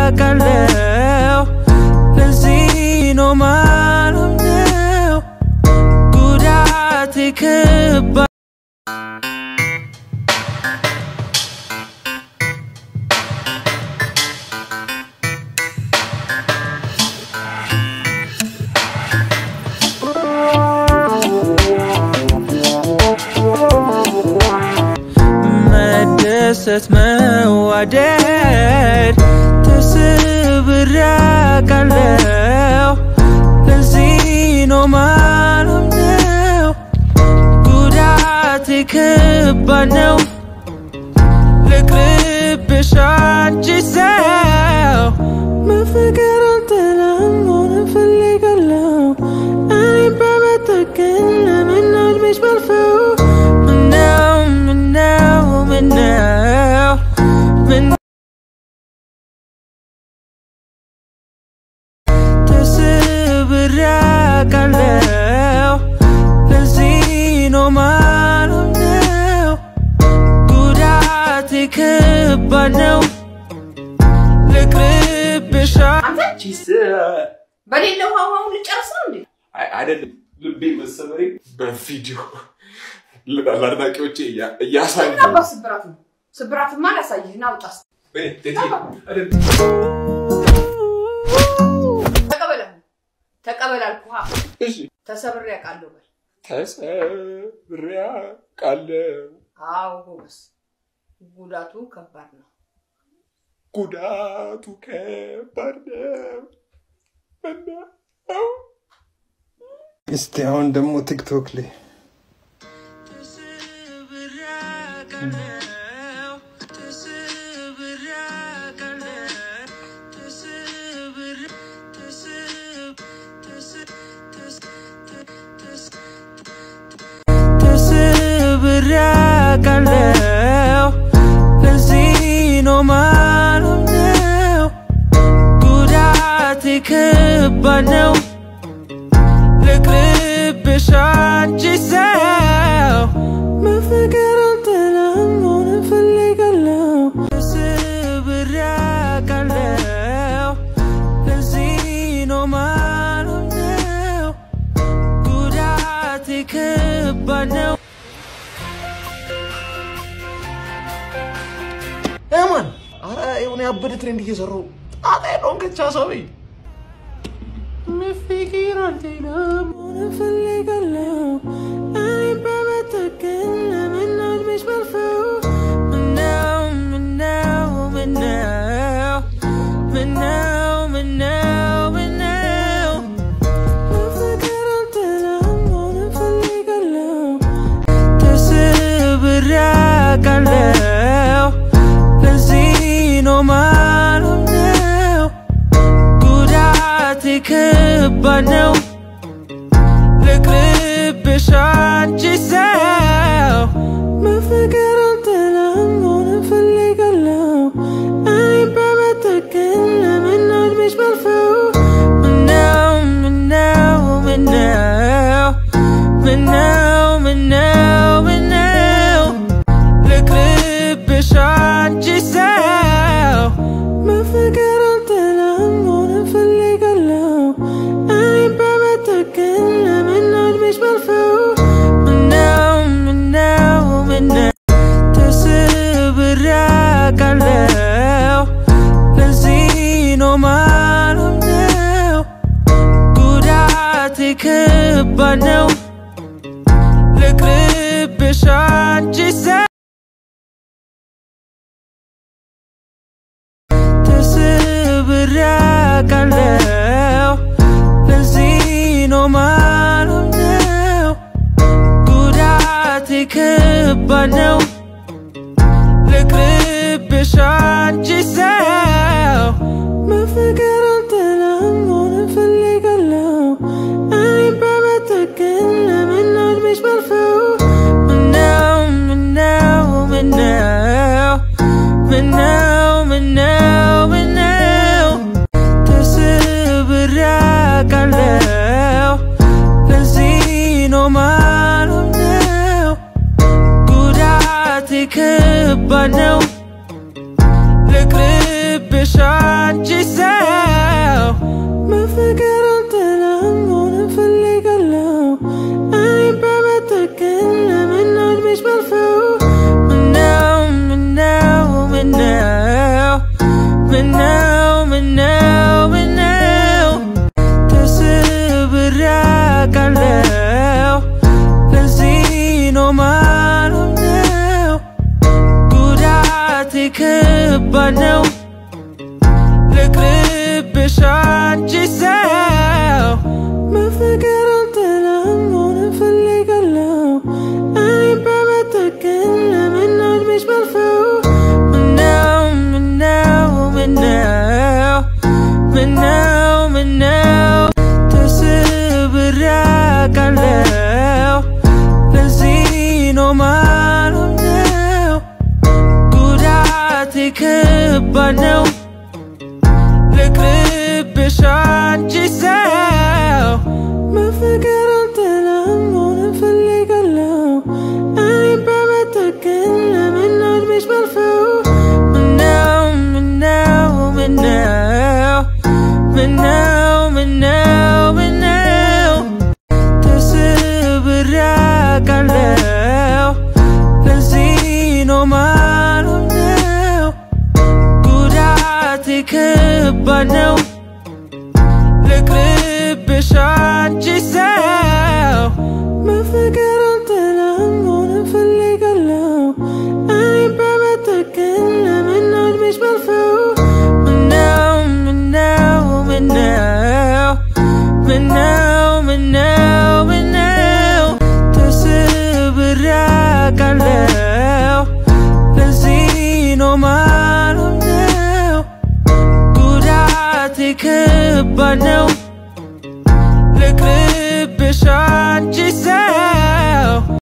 አውቃለሁ ለዚህ ነው ማልሆነው ጉዳቴ ከባድ መደሰት መዋደድ ተሰብሬ አውቃለሁ ለዚህ ነው ማልሆነው ጉዳቴ ከባድ ነው ልቅርብሽ አንቺ ሰው መፈቀር አልጠላም መሆን እፈልጋለሁ እኔም በመጠቀም ለምን እድሜሽ ባልፈው ተሰብሬ አውቃለሁ ለዚህ ነው ማልሆነው ጉዳቴ ከባድ ነው ልቅርብሽ አንቺስ በሌለው ሀዋውን ልጨርስ ነው እንዴ አይደለም ልቤ መሰበሬ በቪዲዮ ለአድናቂዎቼ እያሳየሁ ነው ስብራትማ ላሳይህ ናውጣስ ተቀበል አልኩህ እሺ ተሰብሬ አውቃለሁ በል ተሰብሬ አውቃለሁ አዎ ጎበስ ጉዳቱ ከባድ ነው ጉዳቱ ከባድ ነው እስቲ አሁን ደግሞ ቲክቶክ ላይ ተሰብሬ አውቃለሁ ለዚህ ነው ማልሆነው ጉዳቴ ከባድ ነው ልቅርብሽ አንቺ ሰው መፈቀር አልጠላም መሆን እፈልጋለሁ ተሰብሬ አውቃለሁ ለዚህ ነው ማልሆነው ጉዳቴ ከባድ ነው ማን አረ የሆነ ያበደ ትሬንድ እየሰራው ጣጣ ነው ከቻ ሰውይ መፈቀር አልጠላም መሆን እፈልጋለሁ እኔም በመጠቀም ለምን እድሜሽ ባልፈው መፈቀር አልጠላም መሆን እፈልጋለሁ ተሰብሬ አውቃለሁ ለዚህ ነው ማልሆነው ጉዳቴ ከባድ ነው ልቅርብሽ አንቺ ሰው መፈቀር አልጠላም መሆን እፈልጋለሁ እኔም በመጠቀም ለምን እድሜሽ ባልፈው ምነው ልቅርብሽ አንቺ ሰው መፈቀር አልጠላም መሆን እፈልጋለሁ እኔም በመጠቀም ለምን እድሜሽ ባልፈው ተሰብሬ አውቃለሁ ለዚህ ነው ማልሆነው ጉዳቴ ከባድ ነው ልቅርብሽ አንቺ ሰው ተሰብሬ አውቃለሁ ለዚህ ነው ማልሆነው ጉዳቴ ከባድ ነው ልቅርብሽ አንቺ ሰው መፈቀር አልጠላም መሆን እፈልጋለሁ እኔም በመጠቀም ለምን እድሜሽ ባልፈው ምነው ተሰብሬ አውቃለሁ ለዚህ ነው ማልሆነው ጉዳቴ ከባድ ነው ልቅርብሽ አንቺ ሰው መፈቀር አልጠላም ሆነ ፈልጋለሁ እኔ በመጠቀም ለምን እድሜሽ ባልፈው ምነው ተሰብሬ አውቃለሁ ለዚህ ነው ማልሆነው ጉዳቴ ከባድ ነው ልቅርብሽ አንቺ ሰው መፈቀር አልጠላም ሆነ ፈልጋለሁ እኔ በመጠቀም ለምን እድሜሽ ባልፈው ምነው ተሰብሬ አውቃለሁ ለዚህ ነው ማልሆነው ጉዳቴ ከባድ ነው ልቅርብሽ አንቺ ሰው መፈቀር አልጠላም ሆነ ፈልጋለሁ እኔ በመጠቀም ለምን እድሜሽ ባልፈው ምነው ተሰብሬ አውቃለሁ ለዚህ ነው ማልሆነው ጉዳቴ ከባድ ነው ልቅርብሽ አንቺ ሰው መፈቀር አልጠላም ሆነ ፈልጋለሁ እኔ በመጠቀም ለምን እድሜሽ ባልፈው ምነው ተሰብሬ አውቃለሁ ለዚህ ነው ማልሆነው ጉዳቴ ከባድ ነው